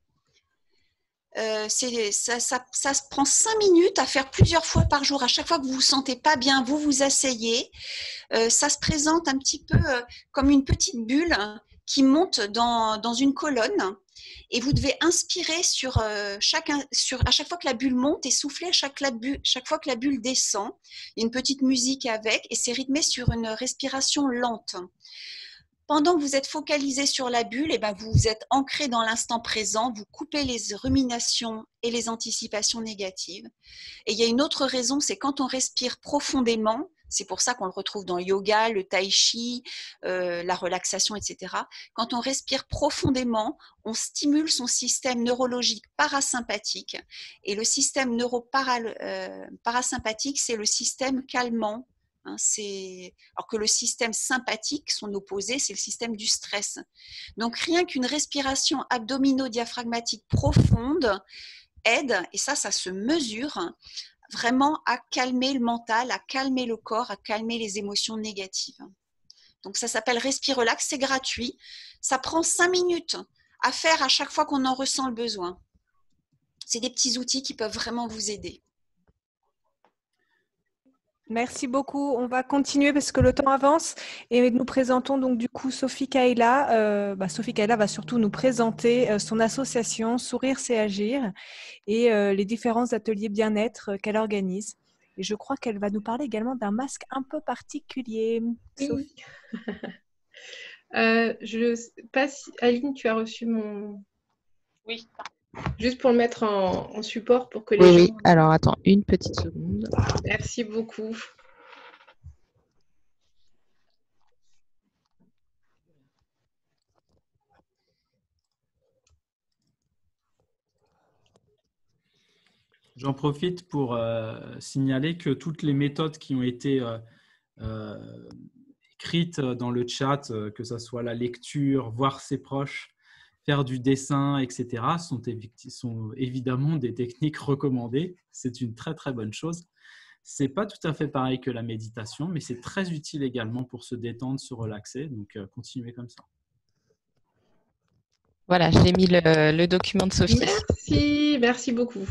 Ça se prend 5 minutes à faire plusieurs fois par jour. À chaque fois que vous ne vous sentez pas bien, vous vous asseyez. Ça se présente un petit peu comme une petite bulle qui monte dans une colonne. Et vous devez inspirer à chaque fois que la bulle monte et souffler à chaque fois que la bulle descend. Il y a une petite musique avec et c'est rythmé sur une respiration lente. Pendant que vous êtes focalisé sur la bulle, vous êtes ancré dans l'instant présent, vous coupez les ruminations et les anticipations négatives. Et il y a une autre raison, c'est quand on respire profondément, C'est pour ça qu'on le retrouve dans le yoga, le tai chi, la relaxation, etc. Quand on respire profondément, on stimule son système neurologique parasympathique. Et le système parasympathique, c'est le système calmant. Alors que le système sympathique, son opposé, c'est le système du stress. Donc rien qu'une respiration abdomino-diaphragmatique profonde aide, et ça se mesure, vraiment à calmer le mental, à calmer le corps, à calmer les émotions négatives. Donc ça s'appelle Respire Relax, c'est gratuit. Ça prend 5 minutes à faire à chaque fois qu'on en ressent le besoin. C'est des petits outils qui peuvent vraiment vous aider. Merci beaucoup. On va continuer parce que le temps avance et nous présentons donc du coup Sophie Kaila. Sophie Kaila va surtout nous présenter son association Sourire c'est Agir et les différents ateliers bien-être qu'elle organise. Et je crois qu'elle va nous parler également d'un masque un peu particulier. Oui. Sophie. Je sais pas si Aline, tu as reçu mon... Oui. Juste pour le mettre en support pour que les gens... Oui, alors attends une petite seconde. Merci beaucoup. J'en profite pour signaler que toutes les méthodes qui ont été écrites dans le chat, que ce soit la lecture, voir ses proches, faire du dessin, etc., sont évidemment des techniques recommandées. C'est une très, très bonne chose. Ce n'est pas tout à fait pareil que la méditation, mais c'est très utile également pour se détendre, se relaxer. Donc, continuez comme ça. Voilà, j'ai mis le document de Sophie. Merci beaucoup.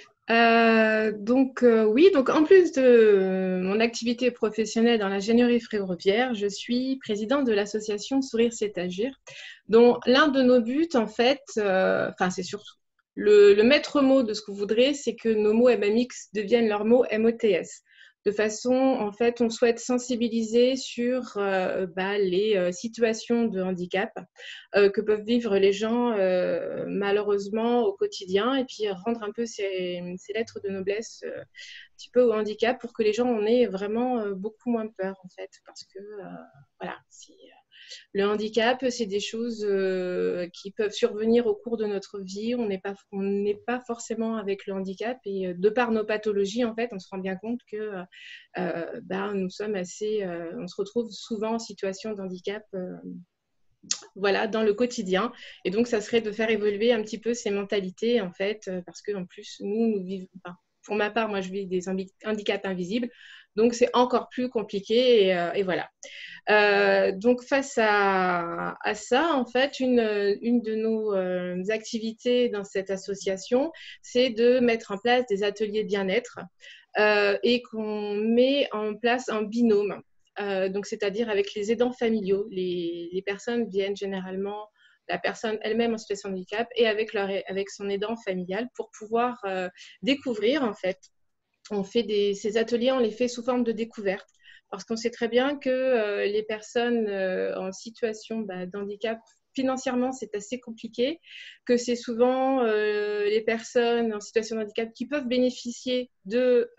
Donc en plus de mon activité professionnelle dans l'ingénierie ferroviaire, je suis présidente de l'association Sourire c'est Agir, dont l'un de nos buts, en fait, c'est surtout le maître mot de ce que vous voudrez, c'est que nos mots MMX deviennent leurs mots MOTS. De façon, en fait, on souhaite sensibiliser sur les situations de handicap que peuvent vivre les gens malheureusement au quotidien, et puis rendre un peu ces lettres de noblesse un petit peu au handicap pour que les gens en aient vraiment beaucoup moins peur, en fait, parce que le handicap, c'est des choses qui peuvent survenir au cours de notre vie. On n'est pas forcément avec le handicap, et de par nos pathologies, en fait, on se rend bien compte que nous sommes on se retrouve souvent en situation de handicap dans le quotidien. Et donc, ça serait de faire évoluer un petit peu ces mentalités, en fait, parce qu'en plus, nous vivons, pour ma part, moi, je vis des handicaps invisibles, donc c'est encore plus compliqué, et voilà. Donc, face à ça, en fait, une de nos activités dans cette association, c'est de mettre en place des ateliers bien-être et qu'on met en place un binôme. Donc, c'est-à-dire avec les aidants familiaux. Les personnes viennent généralement, la personne elle-même en situation de handicap, et avec son aidant familial pour pouvoir découvrir, en fait. Ces ateliers, on les fait sous forme de découverte, parce qu'on sait très bien que les personnes en situation d'handicap, financièrement, c'est assez compliqué, que c'est souvent les personnes en situation de handicap qui peuvent bénéficier de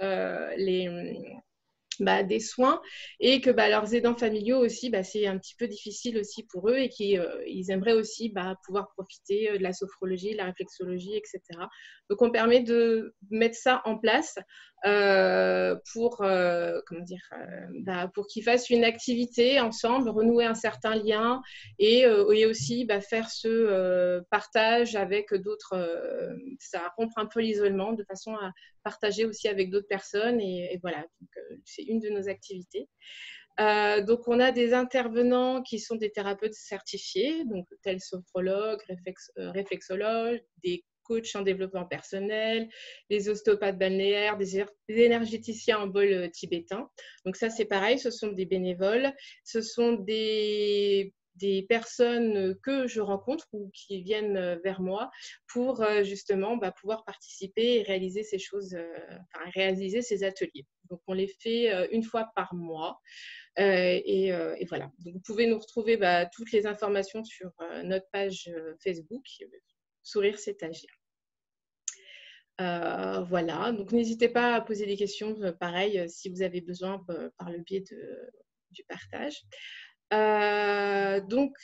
des soins, et que leurs aidants familiaux aussi, c'est un petit peu difficile aussi pour eux, et qu'ils aimeraient aussi pouvoir profiter de la sophrologie, de la réflexologie, etc. Donc, on permet de mettre ça en place pour qu'ils fassent une activité ensemble, renouer un certain lien, et aussi faire ce partage avec d'autres. Ça rompt un peu l'isolement, de façon à partager aussi avec d'autres personnes, et voilà. Donc, c'est une de nos activités. Donc, on a des intervenants qui sont des thérapeutes certifiés, donc tels sophrologues, réflexologues, des coachs en développement personnel, les ostéopathes balnéaires, des énergéticiens en bol tibétain. Donc ça, c'est pareil, ce sont des bénévoles, ce sont des personnes que je rencontre ou qui viennent vers moi pour justement pouvoir participer et réaliser ces choses, réaliser ces ateliers. Donc, on les fait une fois par mois. Et voilà. Donc, vous pouvez nous retrouver toutes les informations sur notre page Facebook, Sourire c'est Agir. Voilà, donc n'hésitez pas à poser des questions, pareil, si vous avez besoin par le biais du partage. Donc,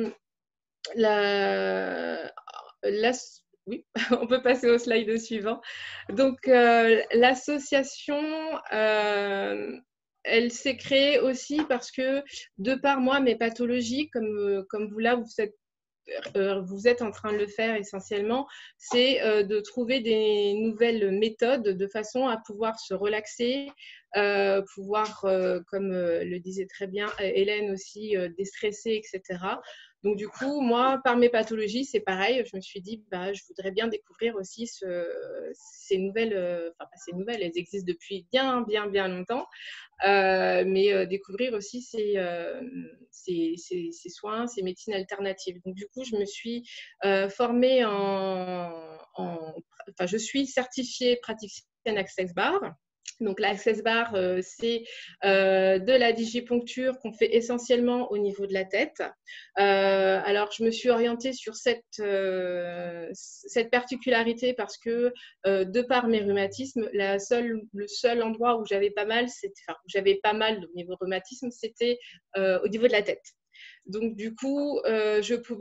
oui, on peut passer au slide suivant. Donc, l'association, elle s'est créée aussi parce que, de par moi, mes pathologies, comme vous là, vous êtes en train de le faire essentiellement, c'est de trouver des nouvelles méthodes de façon à pouvoir se relaxer, pouvoir, comme le disait très bien Hélène aussi, déstresser, etc. Donc du coup, moi, par mes pathologies, c'est pareil. Je me suis dit, bah, je voudrais bien découvrir aussi ces nouvelles, enfin pas ces nouvelles, elles existent depuis bien, bien, bien longtemps, mais découvrir aussi ces soins, ces médecines alternatives. Donc du coup, je me suis formée enfin, je suis certifiée praticienne Access Bar. Donc l'Access Bar, c'est de la digiponcture qu'on fait essentiellement au niveau de la tête. Alors je me suis orientée sur cette particularité parce que de par mes rhumatismes, le seul endroit où j'avais pas mal, où j'avais pas mal au niveau rhumatisme, c'était au niveau de la tête. Donc du coup, je peux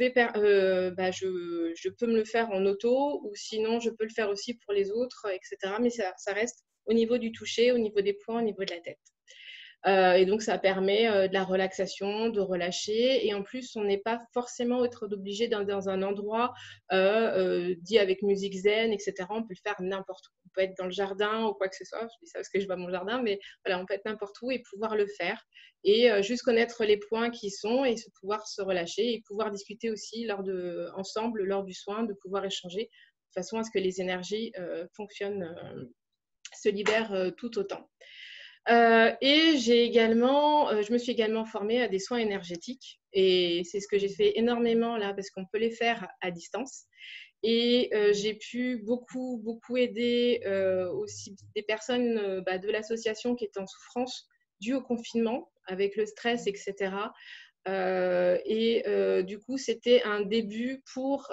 me le faire en auto, ou sinon je peux le faire aussi pour les autres, etc. Mais ça reste au niveau du toucher, au niveau des points, au niveau de la tête. Et donc, ça permet de la relaxation, de relâcher. Et en plus, on n'est pas forcément obligé dans un endroit dit avec musique zen, etc. On peut le faire n'importe où. On peut être dans le jardin ou quoi que ce soit. Je dis ça parce que je vois mon jardin, mais voilà, on peut être n'importe où et pouvoir le faire. Et juste connaître les points qui sont et pouvoir se relâcher et pouvoir discuter aussi ensemble lors du soin, de pouvoir échanger de façon à ce que les énergies se libèrent tout autant. Et je me suis également formée à des soins énergétiques, et c'est ce que j'ai fait énormément là parce qu'on peut les faire à distance. Et j'ai pu beaucoup, beaucoup aider aussi des personnes de l'association qui étaient en souffrance due au confinement, avec le stress, etc. Du coup, c'était un début pour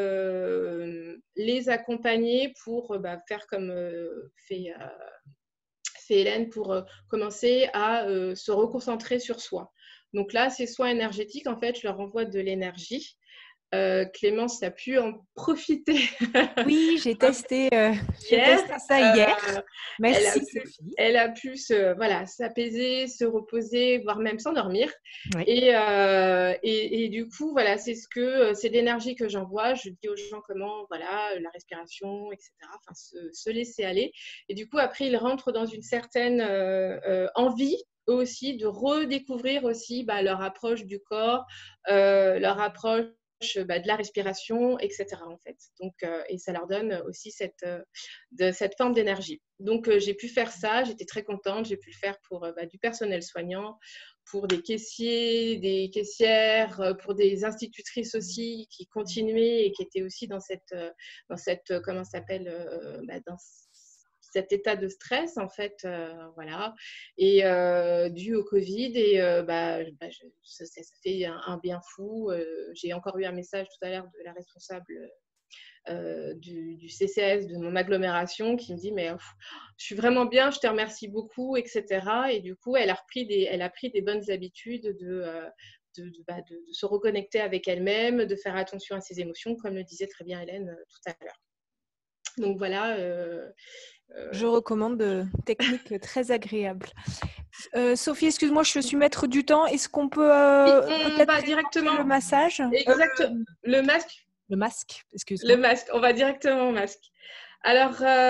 les accompagner, pour faire comme fait Hélène, pour commencer à se reconcentrer sur soi. Donc là, ces soins énergétiques, en fait, je leur envoie de l'énergie. Clémence a pu en profiter. Oui, j'ai testé ça hier. Merci, Sophie. Elle a pu s'apaiser, se reposer, voire même s'endormir. Oui. Et du coup, voilà, c'est l'énergie que j'envoie. Je dis aux gens comment, voilà, la respiration, etc. Enfin, se laisser aller. Et du coup, après, ils rentrent dans une certaine envie aussi de redécouvrir aussi leur approche du corps, leur approche de la respiration, etc. en fait. Donc, et ça leur donne aussi cette forme d'énergie. Donc, j'ai pu faire ça, j'étais très contente. J'ai pu le faire pour du personnel soignant, pour des caissiers, des caissières, pour des institutrices aussi qui continuaient et qui étaient aussi dans comment ça s'appelle, dans cet état de stress, en fait, voilà, et dû au Covid. Et ça fait un bien fou. J'ai encore eu un message tout à l'heure de la responsable du CCS de mon agglomération qui me dit mais je suis vraiment bien, je te remercie beaucoup, etc. Et du coup, elle a pris des bonnes habitudes de se reconnecter avec elle-même, de faire attention à ses émotions, comme le disait très bien Hélène tout à l'heure. Donc voilà. Je recommande technique très agréable. Sophie, excuse-moi, je suis maître du temps. Est-ce qu'on peut peut-être directement le massage? Exactement. Le masque. Le masque, excuse-moi. Le masque. On va directement au masque. Alors,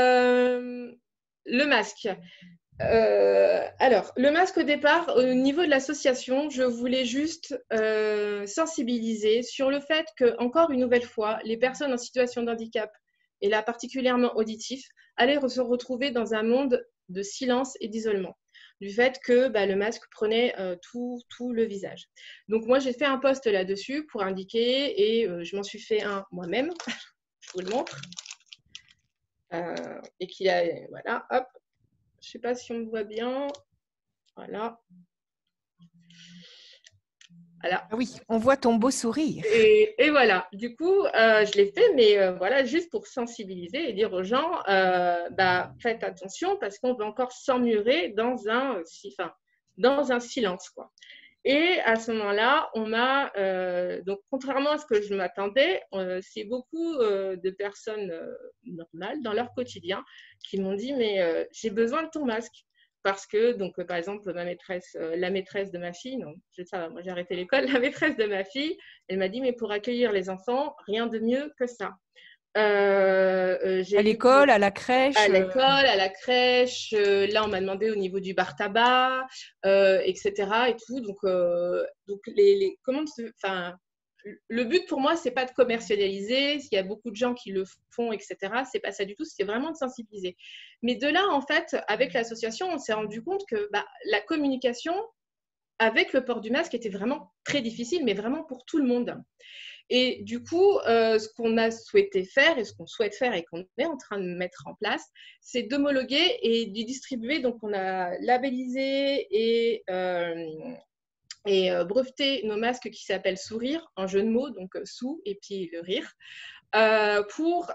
le masque. Alors, le masque au départ, au niveau de l'association, je voulais juste sensibiliser sur le fait que, encore une nouvelle fois, les personnes en situation de handicap, et là particulièrement auditif, allaient se retrouver dans un monde de silence et d'isolement, du fait que le masque prenait tout le visage. Donc moi, j'ai fait un post là-dessus pour indiquer, et je m'en suis fait un moi-même, je vous le montre, et qu'il a, voilà, hop, je ne sais pas si on me voit bien, voilà. Voilà. Ah oui, on voit ton beau sourire. Et voilà, du coup, je l'ai fait, mais voilà, juste pour sensibiliser et dire aux gens, faites attention parce qu'on va encore s'emmurer dans un silence, quoi. Et à ce moment-là, on m'a, donc contrairement à ce que je m'attendais, c'est beaucoup de personnes normales dans leur quotidien qui m'ont dit, mais j'ai besoin de ton masque. Parce que, donc, par exemple, la maîtresse de ma fille, non, ça va, moi j'ai arrêté l'école, la maîtresse de ma fille, elle m'a dit, mais pour accueillir les enfants, rien de mieux que ça. À l'école, à la crèche. À la crèche. Là, on m'a demandé au niveau du bar tabac, etc. Et tout. Donc le but pour moi, c'est pas de commercialiser. Il y a beaucoup de gens qui le font, etc. C'est pas ça du tout. C'est vraiment de sensibiliser. Mais de là, en fait, avec l'association, on s'est rendu compte que la communication avec le port du masque était vraiment très difficile, mais vraiment pour tout le monde. Et du coup, ce qu'on a souhaité faire et ce qu'on souhaite faire et qu'on est en train de mettre en place, c'est d'homologuer et de distribuer. Donc, on a labellisé et breveté nos masques qui s'appellent Sourire, en jeu de mots, donc sous et puis le rire, pour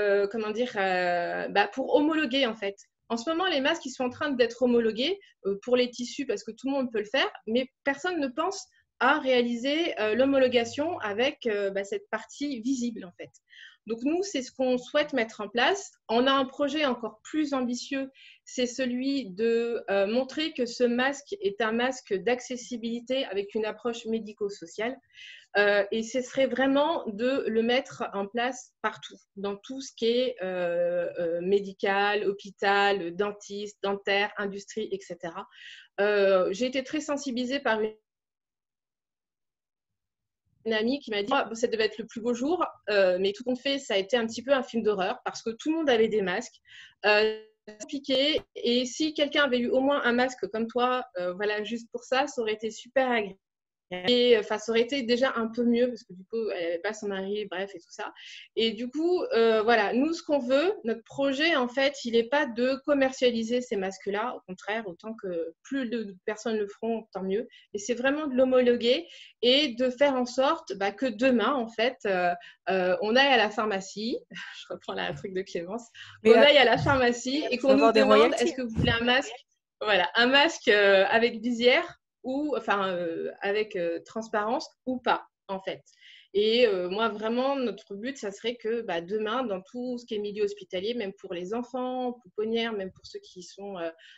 homologuer en fait. En ce moment, les masques ils sont en train d'être homologués pour les tissus parce que tout le monde peut le faire, mais personne ne pense à réaliser l'homologation avec cette partie visible en fait. Donc nous, c'est ce qu'on souhaite mettre en place. On a un projet encore plus ambitieux, c'est celui de montrer que ce masque est un masque d'accessibilité avec une approche médico-sociale. Et ce serait vraiment de le mettre en place partout, dans tout ce qui est médical, hôpital, dentiste, dentaire, industrie, etc. J'ai été très sensibilisée par une amie qui m'a dit ça devait être le plus beau jour, mais tout compte fait, ça a été un petit peu un film d'horreur parce que tout le monde avait des masques. Piqué, et si quelqu'un avait eu au moins un masque comme toi, voilà, juste pour ça, ça aurait été super agréable. Et ça aurait été déjà un peu mieux parce que du coup, elle n'avait pas son mari, bref, et tout ça. Et du coup, voilà, nous, ce qu'on veut, notre projet, en fait, il n'est pas de commercialiser ces masques-là. Au contraire, autant que plus de personnes le feront, tant mieux. Et c'est vraiment de l'homologuer et de faire en sorte que demain, en fait, on aille à la pharmacie. Je reprends là un truc de Clémence. On aille à la pharmacie et qu'on nous demande est-ce que vous voulez un masque? Voilà, un masque avec visière ou avec transparence ou pas en fait. Et moi vraiment notre but ça serait que demain dans tout ce qui est milieu hospitalier, même pour les enfants pouponnières, même pour ceux qui sont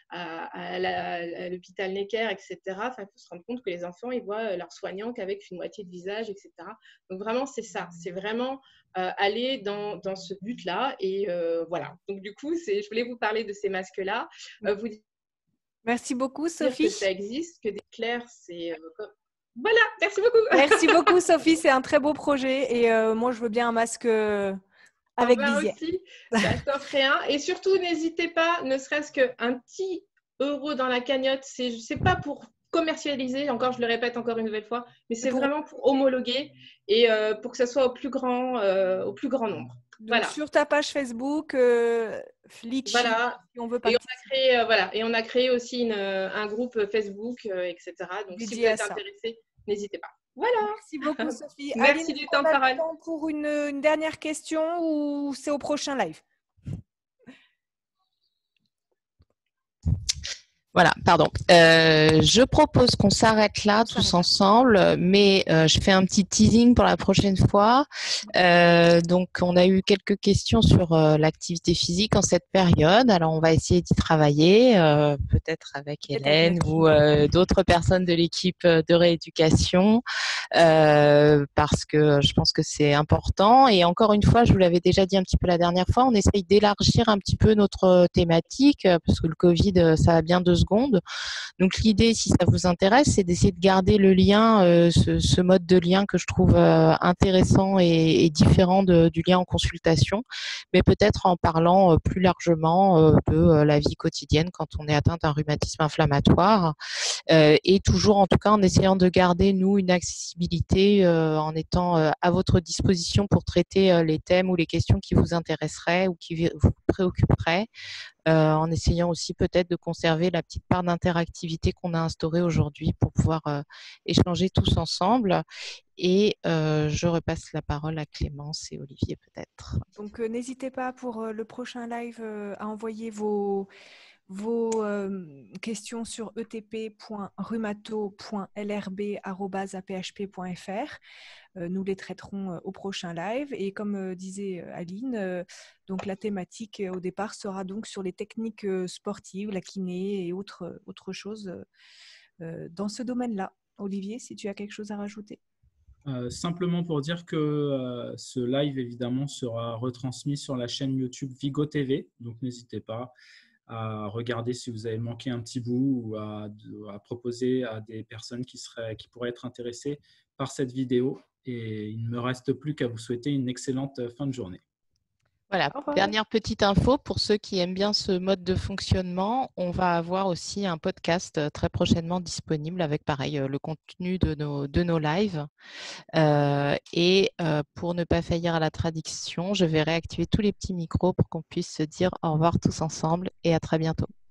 à l'hôpital Necker, etc., il faut se rendre compte que les enfants ils voient leurs soignants qu'avec une moitié de visage, etc. Donc vraiment c'est ça, c'est vraiment aller dans ce but là. Et voilà, donc du coup je voulais vous parler de ces masques là, vous Merci beaucoup, Sophie. Que ça existe, que d'éclair, c'est... Voilà, merci beaucoup. Merci beaucoup, Sophie. C'est un très beau projet. Et moi, je veux bien un masque avec visière. Aussi, ça t'offre un. Et surtout, n'hésitez pas, ne serait-ce qu'un petit euro dans la cagnotte. C'est pas pour commercialiser, encore, je le répète encore une nouvelle fois, mais c'est vraiment pour homologuer et pour que ça soit au plus grand nombre. Donc, voilà. Sur ta page Facebook, Litchi, voilà. si on veut Et on a créé aussi un groupe Facebook, etc. Donc, si vous êtes intéressés, n'hésitez pas. Voilà. Merci beaucoup, Sophie. Merci Aline, du temps de parole. Pour une dernière question ou c'est au prochain live? Voilà, pardon. Je propose qu'on s'arrête là tous ensemble, mais je fais un petit teasing pour la prochaine fois. Donc, on a eu quelques questions sur l'activité physique en cette période. Alors, on va essayer d'y travailler, peut-être avec Hélène ou d'autres personnes de l'équipe de rééducation, parce que je pense que c'est important. Et encore une fois, je vous l'avais déjà dit un petit peu la dernière fois, on essaye d'élargir un petit peu notre thématique, parce que le Covid, ça a bien 2 secondes. Donc l'idée, si ça vous intéresse, c'est d'essayer de garder le lien, ce mode de lien que je trouve intéressant et différent du lien en consultation, mais peut-être en parlant plus largement de la vie quotidienne quand on est atteint d'un rhumatisme inflammatoire, et toujours en tout cas en essayant de garder, nous, une accessibilité disponibilité en étant à votre disposition pour traiter les thèmes ou les questions qui vous intéresseraient ou qui vous préoccuperaient, en essayant aussi peut-être de conserver la petite part d'interactivité qu'on a instaurée aujourd'hui pour pouvoir échanger tous ensemble. Et je repasse la parole à Clémence et Olivier peut-être. Donc, n'hésitez pas pour le prochain live à envoyer vos questions sur etp.rumato.lrb@aphp.fr. Nous les traiterons au prochain live. Et comme disait Aline, donc la thématique au départ sera donc sur les techniques sportives, la kiné et autre chose dans ce domaine-là. Olivier, si tu as quelque chose à rajouter. Simplement pour dire que ce live, évidemment, sera retransmis sur la chaîne YouTube Vigo TV. Donc, n'hésitez pas à regarder si vous avez manqué un petit bout ou à proposer à des personnes qui pourraient être intéressées par cette vidéo. Et il ne me reste plus qu'à vous souhaiter une excellente fin de journée. Voilà, dernière petite info pour ceux qui aiment bien ce mode de fonctionnement, on va avoir aussi un podcast très prochainement disponible avec pareil le contenu de nos lives. Et pour ne pas faillir à la tradition, je vais réactiver tous les petits micros pour qu'on puisse se dire au revoir tous ensemble et à très bientôt.